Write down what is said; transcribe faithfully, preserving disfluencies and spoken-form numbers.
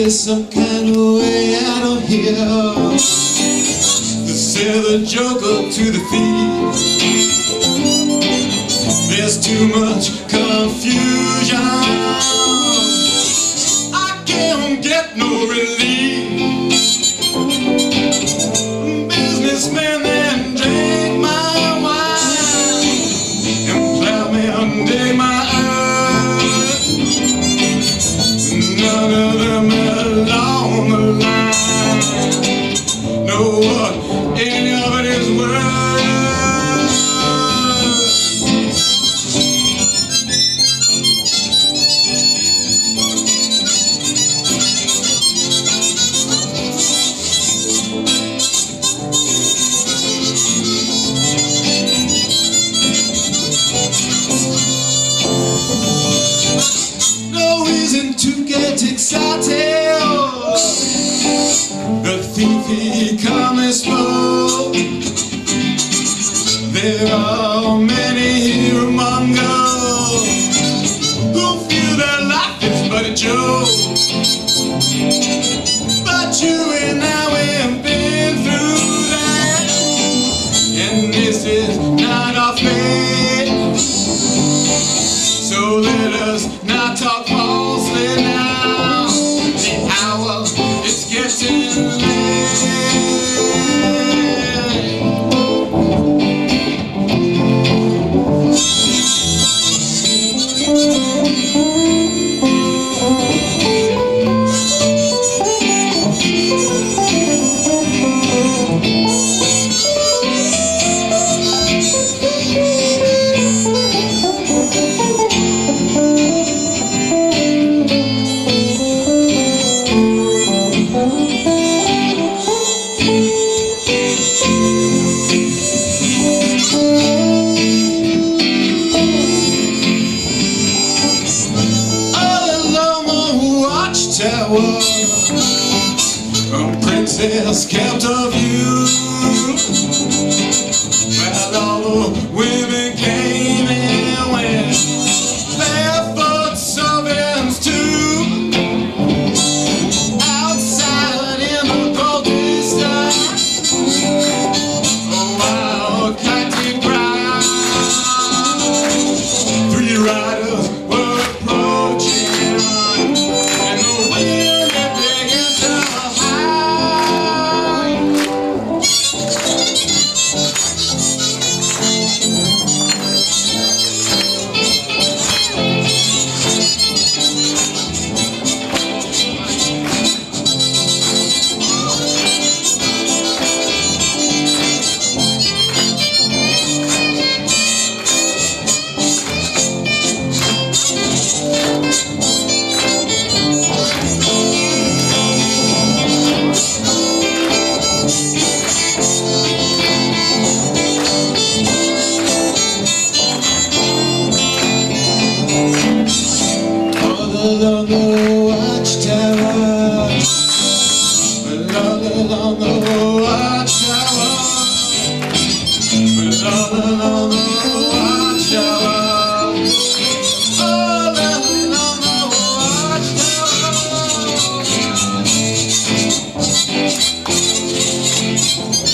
There's some kind of way out of here to sell the joker to the thief. There's too much confusion, I can't get no relief. Businessmen then drink my wine, and plowmen dig my earth. None of them along the line know what any of it is worth. No reason to get excited, the thief he comes for. There are many here among us who feel their life is but a joke. But you and I, we've been through that, and this is not our fate. So let us not talk falsely now. The hour is getting late. Tower, a princess kept of you. Well, all the women came and went, barefoot servants too. Outside in the golden sky, oh wow, kiting crowd. Three riders were approaching, along the watchtower, along along the watchtower, along along the watchtower, all along the watchtower.